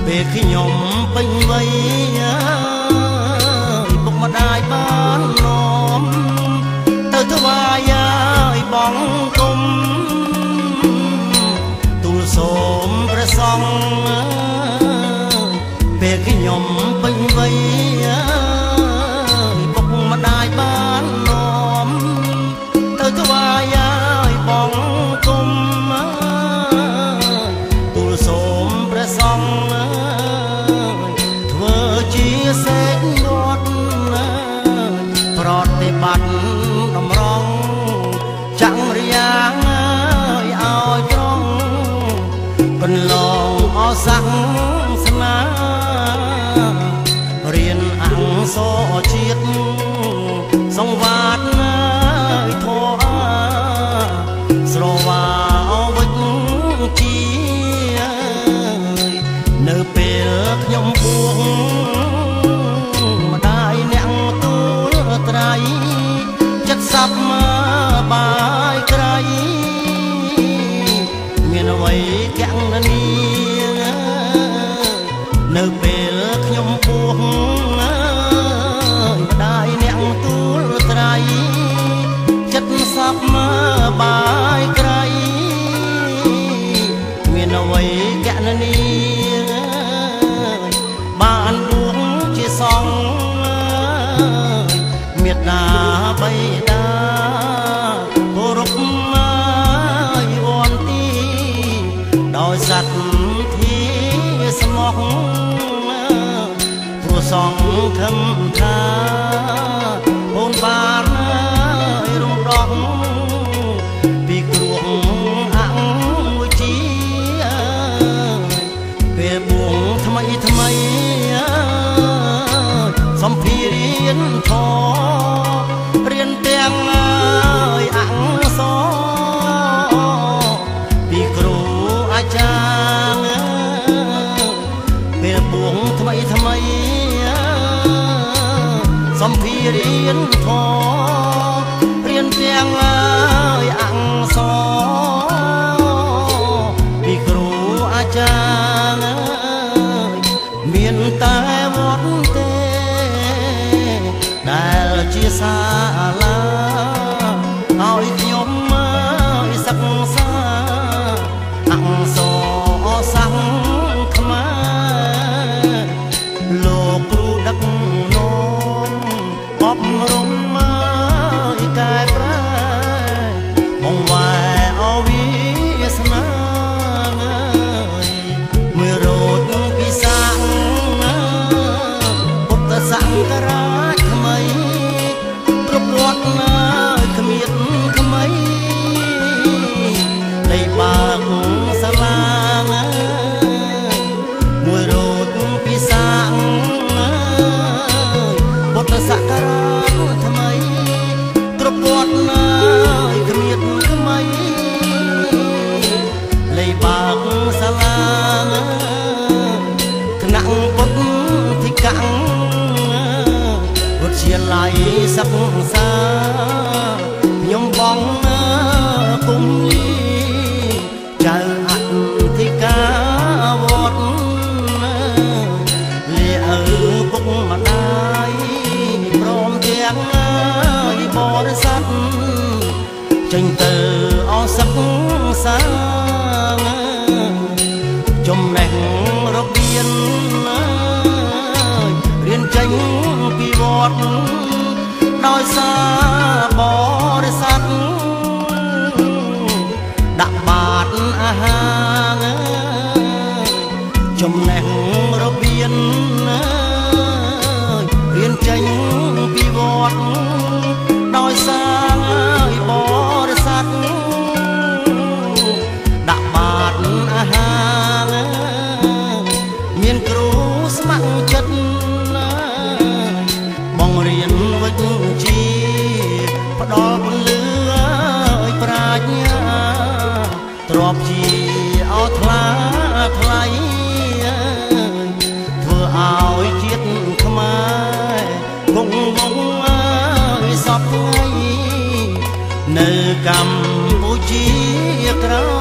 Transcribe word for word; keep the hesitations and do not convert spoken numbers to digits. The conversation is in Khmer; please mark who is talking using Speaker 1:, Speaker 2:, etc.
Speaker 1: ពេលខ្ញុំពេញវ័យពុកម្ដាយបាននាំទៅថ្វាយឲ្យបងគុំទូលសូមព្រះសង្ឃពេលខ្ញុំពេញវ័យពុកម្ដាយបាននាំទៅថ្វាយឲ្យបងគុំទូលសូមព្រះសង្ឃធ្វើជាសេចវត្តប្រតិបត្តិតម្រង់ចាំងរាយ៉ាងឲ្យត្រង់កន្លងអសាសនារៀនអង្គសជាតិសង្វាតធម៌ស្រវាវិជ្ជានៅពេលខ្ញុំពួងម្ដាយអ្នកទូលត្រៃចិត្តសាប់មកបាយក្រៃមានអ្វីកណ្ណនីនៅពេលខ្ញុំពួងម្ដាយអ្នកទូលត្រៃចិត្តសាប់មកបាយក្រៃមានអ្វីកណ្ណនីបានពួងជាសង្ឃមេត្តាបៃតាគោរពឲ្យវន្ទីដោយសត្វធាស្មោះព្រោះសង្ឃឹមថាអូនបានរំដោះពីគ្រោះអមួយជាពេលបួងថ្មីថ្មីសំភារៀនធម៌រៀនទាំងឲ្យអង្គសពីគ្រូអាចារ្យពេលបួងថ្មីថ្មីសំភារៀនធម៌រៀនទាំងឲ្យអង្គសពីគ្រូអាចារ្យមានតែវត្តទេដែលជាសាលាឲ្យខ្ញុំសិក្សាអង្គសសាំងខ្មែរលោកគ្រូដឹកនាំអប់រំឲ្យកែប្រែបងវ៉ែអវិស្នាមួយរត់ពិសាពុទ្ធសង្ឃរាជថ្មីប្រពត់គ្មានថ្មីនៃបាកសាលាមួយរត់ពិសាពុទ្ធសង្ឃរាជថ្មីប្រពត់គ្មានថ្មីនៃបាកសាលាគណៈពុទ្ធិកាំងវិទ្យាល័យសិក្សាខ្ញុំបងគុំលីចៅអធិការវត្តលាឪពុកម្ដាយព្រមទាំងបរិស័ទចេញទៅអសិក្សាចំណេះរបៀនរៀនចេញពីវត្តដោយសារបរិស័ទដាក់បាតអាហារចំណេះរបៀនរៀនចេញពីវត្តដោយសារបរិស័ទដាក់បាតអាហារមានគ្រូស្ម័គ្រចិត្តបង្រៀនវិជ្ជាផ្ដល់ពន្លឺឲ្យប្រាជ្ញាទ្របជាអោថ្លាថ្លៃធ្វើឲ្យជាតិខ្មែរគង់វង្សឲ្យសពថ្ងៃនៅកម្ពុជាក្រោ